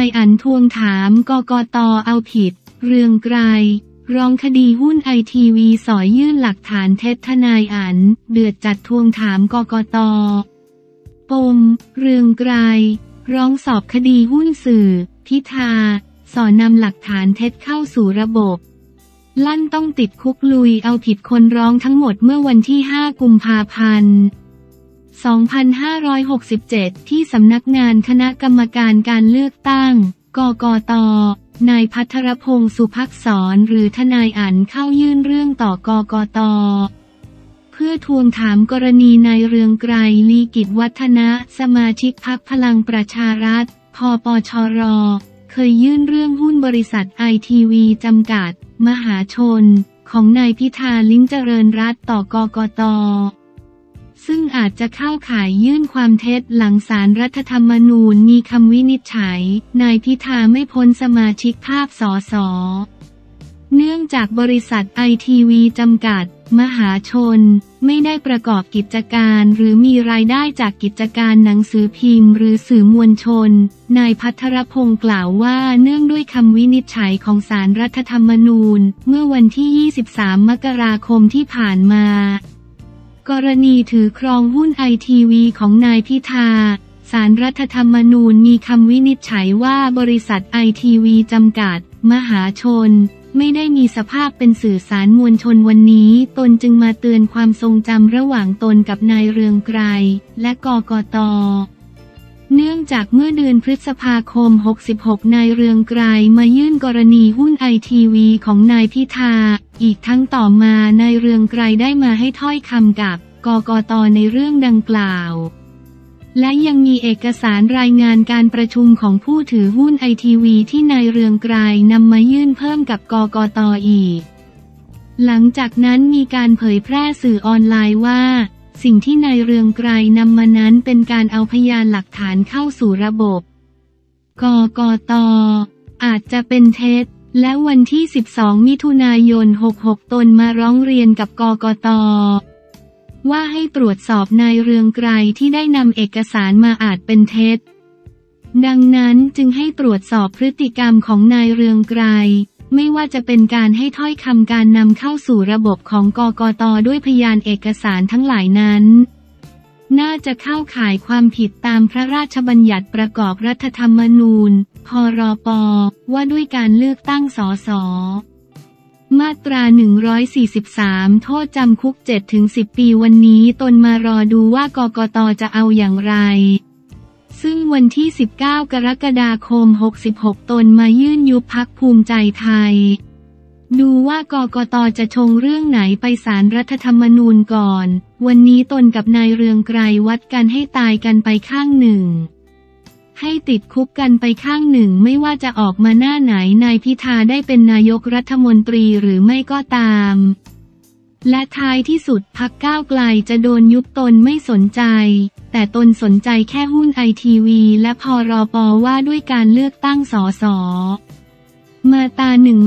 ายอั๋นทวงถามกกต.เอาผิดเรืองไกรร้องคดีหุ้นไอทีวีสอยยื่นหลักฐานเท็จทนายอั๋นเดือดจัดทวงถามกกต.ปมเรืองไกรร้องสอบคดีหุ้นสื่อพิธาสอนำหลักฐานเท็จเข้าสู่ระบบลั่นต้องติดคุกลุยเอาผิดคนร้องทั้งหมดเมื่อวันที่ 5 กุมภาพันธ์ 2567 ที่สำนักงานคณะกรรมการการเลือกตั้งกกต.นายภัทรพงษ์สุภักษรหรือทนายอั๋นเข้ายื่นเรื่องต่อกกต.เพื่อทวงถามกรณีนายเรืองไกรลีกิจวัฒนะสมาชิกพรรคพลังประชารัฐพปชร.เคยยื่นเรื่องหุ้นบริษัทไอทีวีจำกัดมหาชนของนายพิธาลิ้มเจริญรัตน์ต่อกกต.ซึ่งอาจจะเข้าข่ายยื่นความเท็จหลังศาลรัฐธรรมนูญมีคำวินิจฉัยนายพิธาไม่พ้นสมาชิกภาพสส.เนื่องจากบริษัทไอทีวีจำกัดมหาชนไม่ได้ประกอบกิจการหรือมีรายได้จากกิจการหนังสือพิมพ์หรือสื่อมวลชนนายภัทรพงษ์กล่าวว่าเนื่องด้วยคำวินิจฉัยของศาลรัฐธรรมนูญเมื่อวันที่ 23 มกราคมที่ผ่านมากรณีถือครองหุ้นไอทีวีของนายพิธาศาลรัฐธรรมนูญมีคำวินิจฉัยว่าบริษัทไอทีวีจำกัดมหาชนไม่ได้มีสภาพเป็นสื่อสารมวลชนวันนี้ตนจึงมาเตือนความทรงจำระหว่างตนกับนายเรืองไกรและกกต.เนื่องจากเมื่อเดือนพฤษภาคม 66 นายเรืองไกรมายื่นกรณีหุ้นไอทีวีของนายพิธาอีกทั้งต่อมานายเรืองไกรได้มาให้ถ้อยคำกับกกต.ในเรื่องดังกล่าวและยังมีเอกสารรายงานการประชุมของผู้ถือหุ้นไอทีวีที่นายเรืองไกรนำมายื่นเพิ่มกับกกต.อีกหลังจากนั้นมีการเผยแพร่สื่อออนไลน์ว่าสิ่งที่นายเรืองไกรนำมานั้นเป็นการเอาพยานหลักฐานเข้าสู่ระบบกกต.อาจจะเป็นเท็จและวันที่ 12 มิถุนายน 66 ตนมาร้องเรียนกับกกต.ว่าให้ตรวจสอบนายเรืองไกรที่ได้นำเอกสารมาอาจเป็นเท็จดังนั้นจึงให้ตรวจสอบพฤติกรรมของนายเรืองไกรไม่ว่าจะเป็นการให้ถ้อยคำการนำเข้าสู่ระบบของกกต.ด้วยพยานเอกสารทั้งหลายนั้นน่าจะเข้าข่ายความผิดตามพระราชบัญญัติประกอบรัฐธรรมนูญพรป.ว่าด้วยการเลือกตั้งสส.มาตรา 143 โทษจำคุก 7-10 ปีวันนี้ตนมารอดูว่ากกต.จะเอาอย่างไรซึ่งวันที่ 19 กรกฎาคม 66 ตนมายื่นยุบพรรคภูมิใจไทยดูว่ากกต.จะชงเรื่องไหนไปศาลรัฐธรรมนูญก่อนวันนี้ตนกับนายเรืองไกรวัดกันให้ตายกันไปข้างหนึ่งให้ติดคุกกันไปข้างหนึ่งไม่ว่าจะออกมาหน้าไหนนายพิธาได้เป็นนายกรัฐมนตรีหรือไม่ก็ตามและท้ายที่สุดพรรคก้าวไกลจะโดนยุบตนไม่สนใจแต่ตนสนใจแค่หุ้นไอทีวีและพรป.ว่าด้วยการเลือกตั้งสส.มาตรา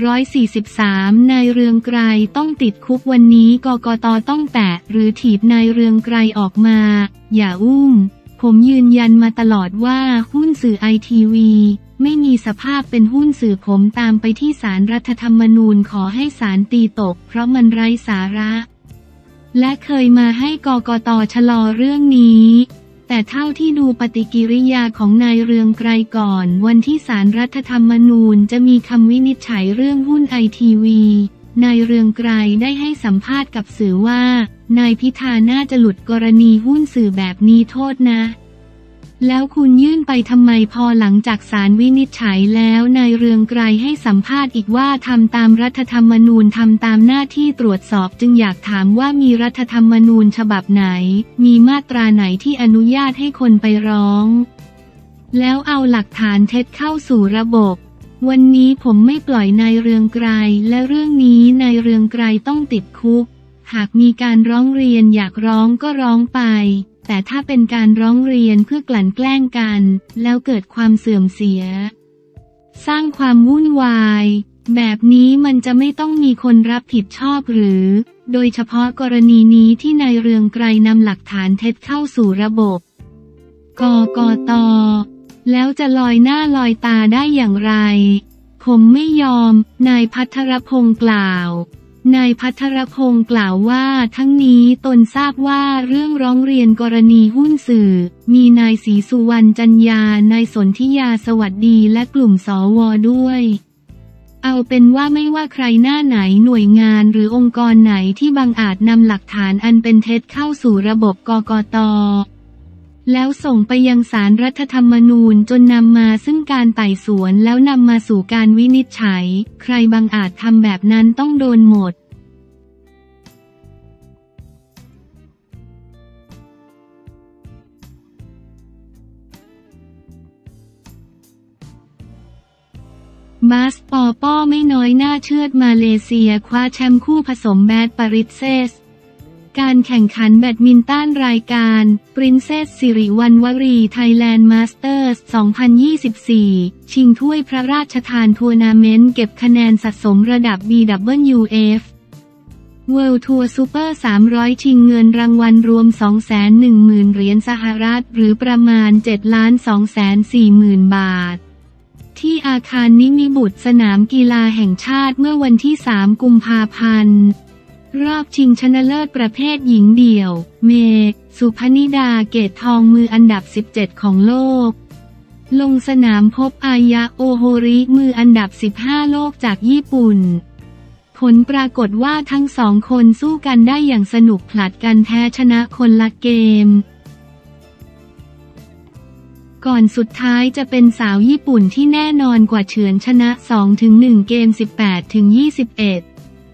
143 นายเรืองไกรต้องติดคุกวันนี้กกต.ต้องแตะหรือถีบนายเรืองไกรออกมาอย่าอุ้มผมยืนยันมาตลอดว่าหุ้นสื่อไอทีวีไม่มีสภาพเป็นหุ้นสื่อผมตามไปที่ศาลรัฐธรรมนูญขอให้ศาลตีตกเพราะมันไร้สาระและเคยมาให้กกต.ชะลอเรื่องนี้แต่เท่าที่ดูปฏิกิริยาของนายเรืองไกรก่อนวันที่ศาลรัฐธรรมนูญจะมีคำวินิจฉัยเรื่องหุ้นไอทีวีนายเรืองไกรได้ให้สัมภาษณ์กับสื่อว่านายพิธาน่าจะหลุดกรณีหุ้นสื่อแบบนี้โทษนะแล้วคุณยื่นไปทำไมพอหลังจากศาลวินิจฉัยแล้วนายเรืองไกรให้สัมภาษณ์อีกว่าทำตามรัฐธรรมนูญทำตามหน้าที่ตรวจสอบจึงอยากถามว่ามีรัฐธรรมนูญฉบับไหนมีมาตราไหนที่อนุญาตให้คนไปร้องแล้วเอาหลักฐานเท็จเข้าสู่ระบบวันนี้ผมไม่ปล่อยนายเรืองไกรและเรื่องนี้นายเรืองไกรต้องติดคุกหากมีการร้องเรียนอยากร้องก็ร้องไปแต่ถ้าเป็นการร้องเรียนเพื่อกลั่นแกล้งกันแล้วเกิดความเสื่อมเสียสร้างความวุ่นวายแบบนี้มันจะไม่ต้องมีคนรับผิดชอบหรือโดยเฉพาะกรณีนี้ที่นายเรืองไกรนำหลักฐานเท็จเข้าสู่ระบบกกต. แล้วจะลอยหน้าลอยตาได้อย่างไรผมไม่ยอมนายภัทรพงศ์กล่าวนายภัทรพงศ์กล่าวว่าทั้งนี้ตนทราบว่าเรื่องร้องเรียนกรณีหุ้นสื่อมีนายศรีสุวรรณจันยานายสนธิยาสวัสดีและกลุ่มสว.ด้วยเอาเป็นว่าไม่ว่าใครหน้าไหนหน่วยงานหรือองค์กรไหนที่บังอาจนำหลักฐานอันเป็นเท็จเข้าสู่ระบบกกต.แล้วส่งไปยังศาลรัฐธรรมนูญจนนำมาซึ่งการไต่สวนแล้วนำมาสู่การวินิจฉัยใครบังอาจทำแบบนั้นต้องโดนหมดบาสปอป้อไม่น้อยหน้าเชือดมาเลเซียคว้าแชมป์คู่ผสมแบดปาริสเซสการแข่งขันแบดมินตันรายการปรินเซสสิริวัณวรีไทยแลนด์มาสเตอร์ส 2024 ชิงถ้วยพระราชทานทัวร์นาเมนต์เก็บคะแนนสะสมระดับ BWF World Tour Super 300 ชิงเงินรางวัลรวม 210,000 เหรียญสหรัฐหรือประมาณ 7,240,000 บาทที่อาคารนิมิบุตรสนามกีฬาแห่งชาติเมื่อวันที่ 3 กุมภาพันธ์รอบชิงชนะเลิศประเภทหญิงเดี่ยวเมสุพนิดาเกตทองมืออันดับ 17 ของโลกลงสนามพบอายะโอโฮริมืออันดับ 15 โลกจากญี่ปุ่นผลปรากฏว่าทั้งสองคนสู้กันได้อย่างสนุกผลัดกันแพ้ชนะคนละเกมก่อนสุดท้ายจะเป็นสาวญี่ปุ่นที่แน่นอนกว่าเฉือนชนะ 2-1 เกม 18-21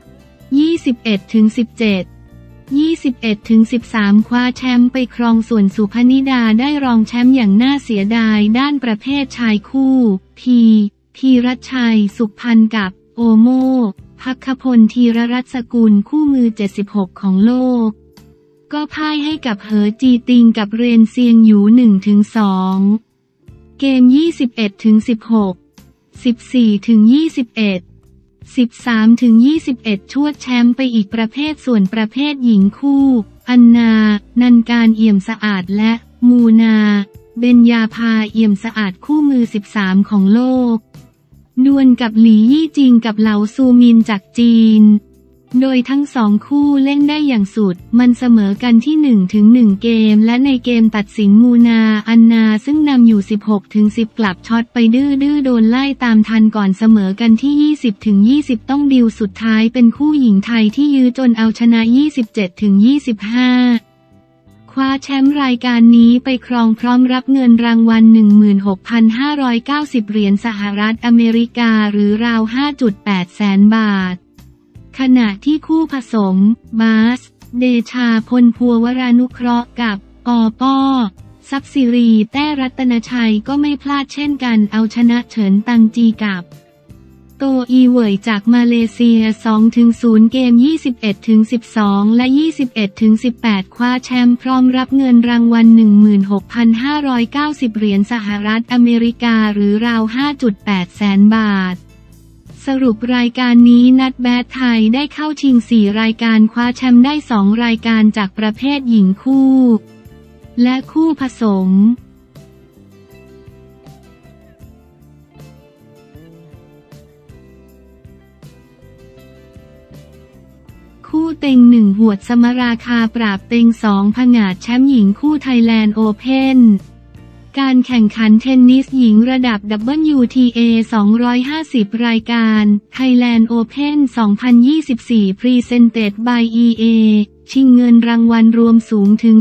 21-17 21-13 คว้าแชมป์ไปครองส่วนสุพนิดาได้รองแชมป์อย่างน่าเสียดายด้านประเภทชายคู่ธีรชัยสุขพันธ์กับโอโมภัคพลธีรรัตน์สกุลคู่มือ 76 ของโลกก็พ่ายให้กับเหอจีติงกับเรนเซียงหยู 1-2 เกม 21-16 14-21 13-21 ชวดแชมป์ไปอีกประเภทส่วนประเภทหญิงคู่อันนานันการเอี่ยมสะอาดและมูนาเบญญาภาเอี่ยมสะอาดคู่มือ 13 ของโลกดวลกับหลี่ยี่จิงกับเหลาซูมินจากจีนโดยทั้งสองคู่เล่นได้อย่างสุดมันเสมอกันที่ 1-1 เกมและในเกมตัดสินมูนาอันนาซึ่งนำอยู่ 16-10 กลับช็อตไปดื้อโดนไล่ตามทันก่อนเสมอกันที่ 20-20 ต้องดิวสุดท้ายเป็นคู่หญิงไทยที่ยื้อจนเอาชนะ 27-25 คว้าแชมป์รายการนี้ไปครองพร้อมรับเงินรางวัล 16,590 เหรียญสหรัฐอเมริกาหรือราว 5.8 แสนบาทขณะที่คู่ผสมบาสเดชาพลพัววรานุเคราะห์กับปอป้อทรัพย์สิริแต้รัตนชัยก็ไม่พลาดเช่นกันเอาชนะเฉินตังจีกับโตอีเหวยจากมาเลเซีย 2-0 เกม 21-12 และ 21-18 คว้าแชมป์พร้อมรับเงินรางวัล 16,590 เหรียญสหรัฐอเมริกาหรือราว 5.8 แสนบาทสรุปรายการนี้นัดแบดไทยได้เข้าชิง 4 รายการคว้าแชมป์ได้ 2 รายการจากประเภทหญิงคู่และคู่ผสมคู่เต็ง1หวดสมราคาปราบเต็ง2ผงาดแชมป์หญิงคู่ไทยแลนด์โอเพ่นการแข่งขันเทนนิสหญิงระดับ WTA 250 รายการ Thailand Open 2024 Presented by EA ชิงเงินรางวัลรวมสูงถึง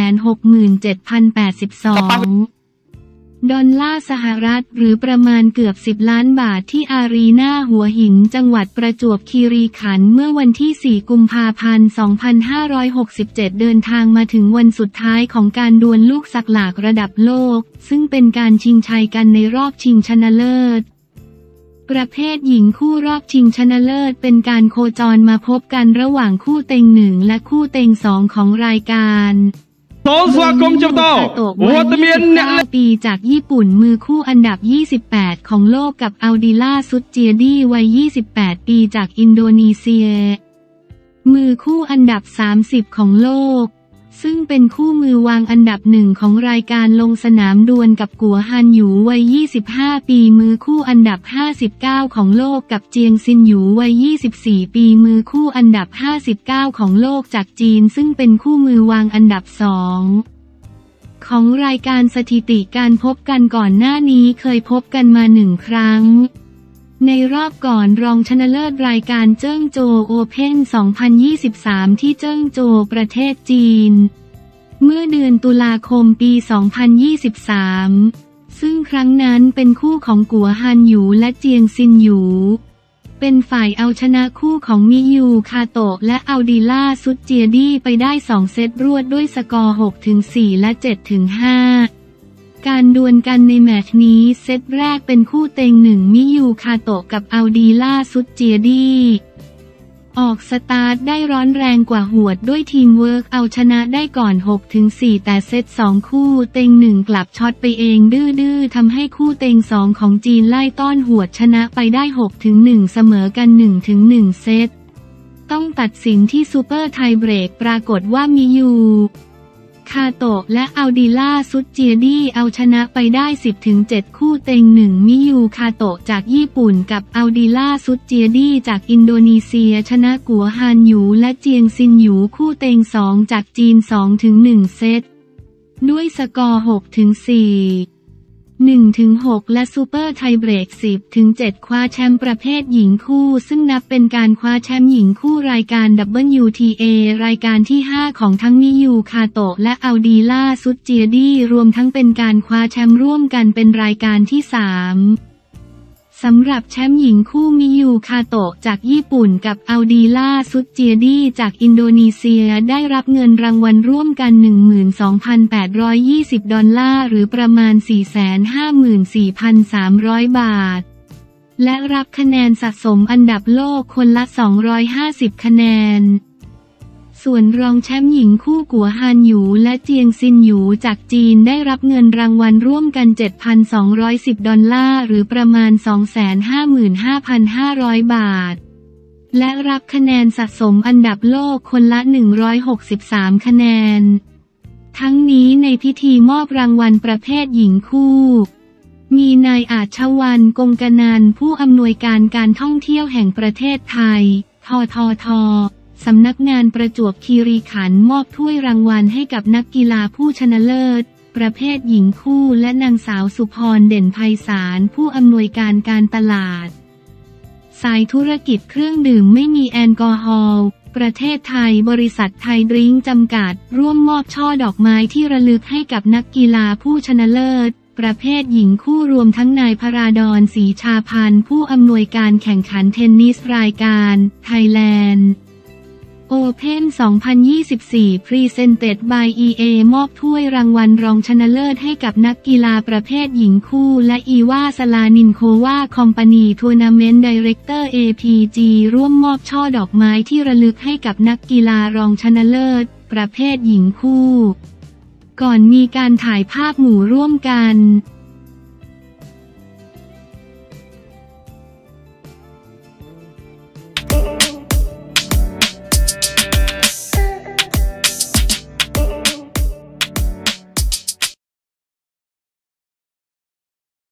267,082 ดอลลาร์สหรัฐหรือประมาณเกือบ10 ล้านบาทที่อารีนาหัวหินจังหวัดประจวบคีรีขันธ์เมื่อวันที่ 4 กุมภาพันธ์ 2567 เดินทางมาถึงวันสุดท้ายของการดวลลูกสักหลากระดับโลกซึ่งเป็นการชิงชัยกันในรอบชิงชนะเลิศประเภทหญิงคู่รอบชิงชนะเลิศเป็นการโคจรมาพบกันระหว่างคู่เต็ง1และคู่เต็ง2ของรายการวัตเมียน9 ปีจากญี่ปุ่นมือคู่อันดับ 28 ของโลกกับอัลดิล่าซุดเจียดีวัย 28 ปีจากอินโดนีเซียมือคู่อันดับ 30 ของโลกซึ่งเป็นคู่มือวางอันดับหนึ่งของรายการลงสนามดวลกับกัวฮันหยูวัย 25 ปีมือคู่อันดับ 59 ของโลกกับเจียงซินหยูวัย 24 ปีมือคู่อันดับ 59 ของโลกจากจีนซึ่งเป็นคู่มือวางอันดับ 2 ของรายการสถิติการพบกันก่อนหน้านี้เคยพบกันมา1 ครั้งในรอบก่อนรองชนะเลิศรายการเจิ้งโจวโอเพ่น 2023 ที่เจิ้งโจวประเทศจีนเมื่อเดือนตุลาคมปี 2023 ซึ่งครั้งนั้นเป็นคู่ของกัวฮันหยูและเจียงซินหยูเป็นฝ่ายเอาชนะคู่ของมิยูคาโตะและอัลดิล่าซุดเจียดี้ไปได้2 เซตรวดด้วยสกอร์ 6-4 และ 7-5การดวลกันในแมตช์นี้เซตแรกเป็นคู่เต็ง1มิยูคาโตะกับอัลดีล่าซุดเจียดี้ออกสตาร์ทได้ร้อนแรงกว่าหวดด้วยทีมเวิร์กเอาชนะได้ก่อน 6-4 แต่เซต2คู่เต็ง1กลับช็อตไปเองดื้อๆทำให้คู่เต็ง2ของจีนไล่ต้อนหวดชนะไปได้ 6-1 เสมอกัน 1-1 เซตต้องตัดสินที่ซูเปอร์ไทเบรกปรากฏว่ามิยูคาโตะและอัลดิล่าซุดเจียดี้เอาชนะไปได้ 10-7 คู่เต็ง1มิยูคาโตะจากญี่ปุ่นกับอัลดิล่าซุดเจียดี้จากอินโดนีเซียชนะกัวฮานหยูและเจียงซินหยูคู่เต็ง2จากจีน 2-1 เซตด้วยสกอร์ 6-4 1-6 และซูเปอร์ไทเบรก 10-7 คว้าแชมป์ประเภทหญิงคู่ซึ่งนับเป็นการคว้าแชมป์หญิงคู่รายการ WTA รายการที่ 5 ของทั้งมิยูคาโตะและอัลดีล่าซุดเจียดี้รวมทั้งเป็นการคว้าแชมป์ร่วมกันเป็นรายการที่ 3สำหรับแชมป์หญิงคู่มิยูคาโตะจากญี่ปุ่นกับอัลดีล่าซุดเจียดี้จากอินโดนีเซียได้รับเงินรางวัลร่วมกัน 12,820 ดอลลาร์หรือประมาณ 454,300 บาทและรับคะแนนสะสมอันดับโลกคนละ250 คะแนนส่วนรองแชมป์หญิงคู่กัวฮานหยูและเจียงซินหยูจากจีนได้รับเงินรางวัลร่วมกัน 7,210 ดอลลาร์หรือประมาณ 255,500 บาทและรับคะแนนสะสมอันดับโลกคนละ163 คะแนนทั้งนี้ในพิธีมอบรางวัลประเภทหญิงคู่มีนายอาชวรรณ กงกนันท์ผู้อำนวยการการท่องเที่ยวแห่งประเทศไทยททสำนักงานประจวบคีรีขันธ์มอบถ้วยรางวัลให้กับนักกีฬาผู้ชนะเลิศประเภทหญิงคู่และนางสาวสุพรเด่นไพศาลผู้อำนวยการการตลาดสายธุรกิจเครื่องดื่มไม่มีแอลกอฮอล์ประเทศไทยบริษัทไทยดริงก์จำกัดร่วมมอบช่อดอกไม้ที่ระลึกให้กับนักกีฬาผู้ชนะเลิศประเภทหญิงคู่รวมทั้งนายพราดร ศรีชาพันธ์ผู้อำนวยการแข่งขันเทนนิสรายการไทยแลนด์โอเพ่น 2024 Presented by EA มอบถ้วยรางวัลรองชนะเลิศให้กับนักกีฬาประเภทหญิงคู่และอีวาสลานินโควาคอมพานีทัวร์นาเมนต์ไดเรคเตอร์ APG ร่วมมอบช่อดอกไม้ที่ระลึกให้กับนักกีฬารองชนะเลิศประเภทหญิงคู่ก่อนมีการถ่ายภาพหมู่ร่วมกัน